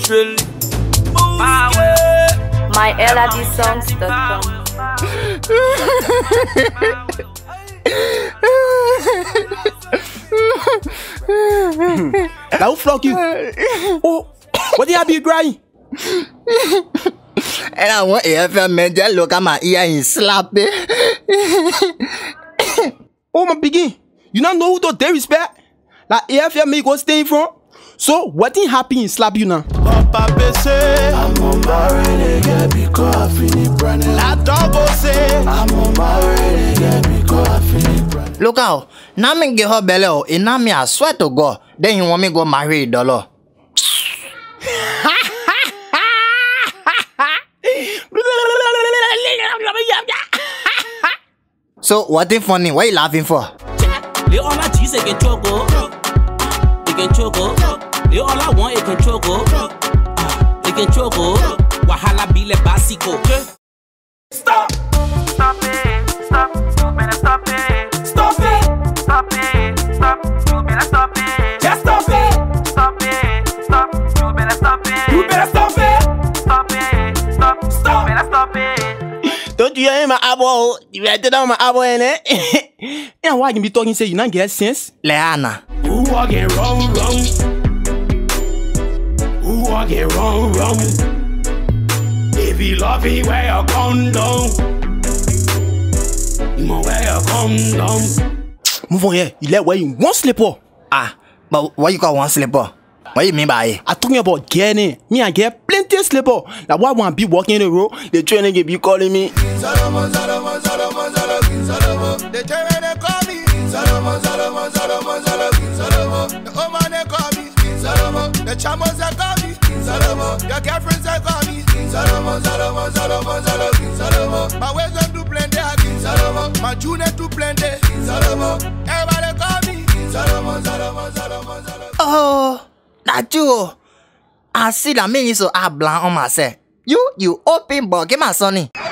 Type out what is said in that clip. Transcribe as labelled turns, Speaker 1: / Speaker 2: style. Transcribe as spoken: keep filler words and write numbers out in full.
Speaker 1: naturally.
Speaker 2: my eladi songs dot com.
Speaker 3: Now flock you. Oh, what do you be crying?
Speaker 4: And I want if a man just look at my ear and slap it.
Speaker 3: Oh my begin. You don't know who to they respect? Like if you make go stay from. So what thing happen in slap you now?
Speaker 1: Papa say I'm on married again because I feel branding. La dog say I'm on married again because I feel branding.
Speaker 4: Look out, now me give her belly, and now me I swear to God, then you want me go marry dollar. So what is funny? What are you laughing for?
Speaker 5: They all my cheese they can choco, they can choco. They all I want they can choco, they can choco. Wahala be le basico.
Speaker 1: Stop! Stop it! Stop! You better stop it! Stop it! Stop it! Stop! You better stop it! Just stop it! Stop it! Stop! You better stop it! You better stop it! Stop it! Stop! Stop! You better stop it!
Speaker 3: Don't you hear my abo? You better down my abo in it. And why you be talking say you not get sense?
Speaker 4: Leana.
Speaker 1: Who walking wrong, wrong? Who walking wrong, wrong? If you love me, wear your condom. You must wear your condom.
Speaker 3: Move on here. You let where you want slipper.
Speaker 4: Ah, but what you call one slipper? What you mean by it?
Speaker 3: I talking about getting. Me I get plenty of slipper. Like why want be walking in the road? The training get be calling me.
Speaker 1: Solomon, Solomon, Solomon, Solomon, Solomon. The trainer they call me. Solomon, Solomon, Solomon, Solomon, Solomon. The old man they call me. Solomon. The chamos they call me. Solomon. Your girlfriends they call me. Solomon, Solomon, Solomon, Solomon, Solomon. My ways don't do plenty again. Solomon. My junior do plenty. Solomon. Everybody call me. Solomon, Solomon, Solomon, Solomon.
Speaker 4: Oh, that you. I see that me so I blank on myself. You, you open book, get my sonny.